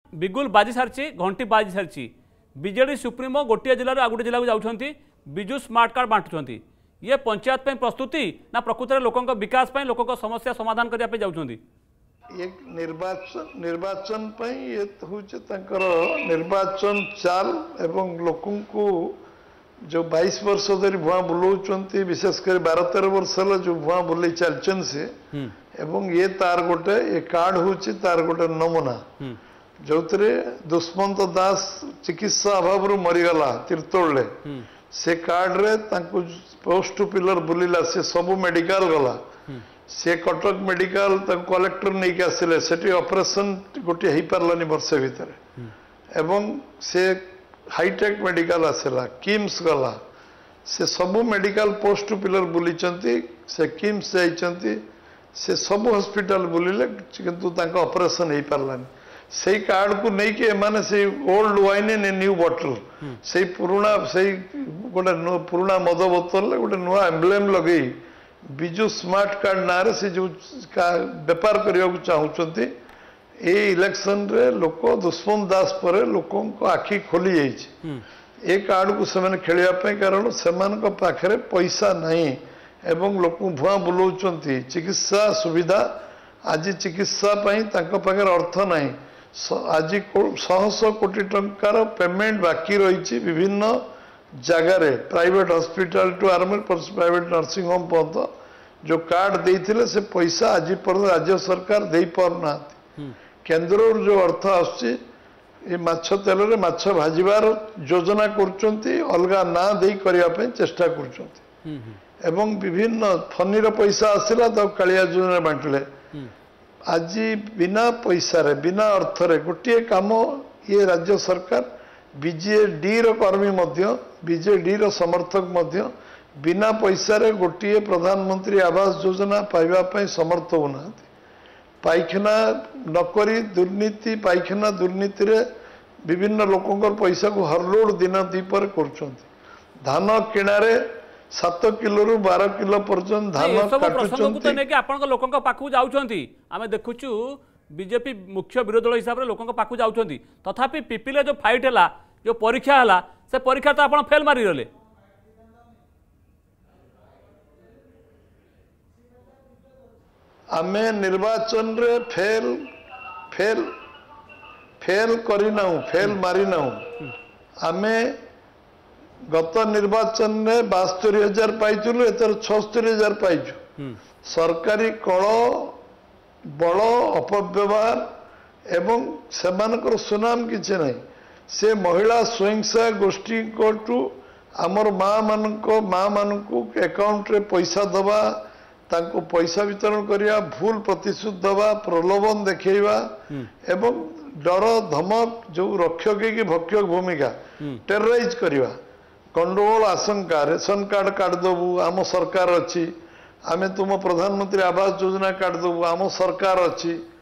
बिगुल बाजी सारी घंटी बाजी सारी बीजेडी सुप्रीमो गोटे जिले आउ गोटे जिला जाऊँच विजु स्मार्ट कार्ड बांटुंट ये पंचायत पे प्रस्तुति ना प्रकृत में लोकों विकास पे लोकों समस्या समाधान करने जाऊँच एक निर्वाचन पे ये हूँ निर्वाचन चाल एवं लोकों को जो 22 वर्ष धरी भुआ बुलाऊंट विशेषकर 12-13 वर्ष है जो भुआ बुले चलचन से एवं ये तार गोटे ये कार्ड हूँ तार गोटे नमूना जो दुष्मंत दास चिकित्सा अभाव मरीगला तीर्तोल से कार्ड रे पोस्ट टू पिलर बुलिला से सबू मेडिकल गला से कटक मेडिकल कलेक्टर नहीं के आसिले सेठी ऑपरेशन गोटे हो पारानी वर्ष भितर एवं से हाईटेक मेडिकल आसला किम्स गला से सबू मेडिकल पोस्ट टू पिलर बुली से किम्स जाइंट से सबू हॉस्पिटल बुलिले किंतु ऑपरेशन हो पारानी से कार्ड को नहीं कि माने से old wine in new bottle से पुराना से गोटे पुराना मद बोतल गोटे नुआ एम्ब्लेम लगे विजु स्मार्ट कार्ड ना रे से जो व्यापार करने को चाहते ये इलेक्शन रे लोक दुष्मंत दास पर लोकों को आखि खोली जाइए कार्ड को से खेलने कारण से पाखे पैसा नहीं एवं लोक भुआ बुलाऊं चिकित्सा सुविधा आज चिकित्सा पाखे अर्थ नहीं आज 100 कोटी टंकार पेमेंट बाकी रही विभिन्न जगार प्राइवेट हॉस्पिटल टू आरंभ प्राइवेट नर्सिंग होम पर्यंत जो कार्ड देते से पैसा आज पर राज्य सरकार दे पारना केंद्र जो अर्थ आसुची माछ तेल रे माछ भाजबार योजना करलग ना दे करने चेष्टा कर विभिन्न फनीर पैसा आसला तो कालिया योजना बांटिले आज बिना पैसा रे बिना अर्थ रे गोटे काम ये राज्य सरकार बीजेडी कर्मी बीजेडी समर्थक बिना पैसा रे गोटे प्रधानमंत्री आवास योजना पाइबा समर्थ होना पाइखाना नकरी दुर्नीति पाइखाना दुर्नीति रे विभिन्न लोकों पैसा को हरलोड दिन दीपर कर धान किणारे 7 किलो रु 12 किलो पर्यंत धान लोकों पाखु जाउछंती आमे देखुचु बीजेपी मुख्य विरोधी दल हिसाब से लोकों पाखु जाउछंती तथापि पिपिले जो फाइट है जो परीक्षा है से परीक्षा तो आप फेल मारी गले आमे निर्वाचन रे फेल फेल फेल करिना फेल मारिना आमे गत निर्वाचन में 72,000 पाइलु एतर 76,000 पाइचु सरकारी कल बल अपव्यवहार एवं सेमानकर सुनाम किसी नहीं से महिला स्वयं सहायक गोष्ठी को आमर माँ मान अकाउंट रे पैसा दबा तांको पैसा वितरण करिया भूल प्रतिशोध दबा प्रलोभन देखा एवं डर धमक जो रक्षक की भक्षक भूमिका टेरराइज करवा गंडगोल आशंका रेशन कार्ड काटिदेबू आम सरकार अच्छी आमे तुम प्रधानमंत्री आवास योजना काटिदेबू आम सरकार अच्छी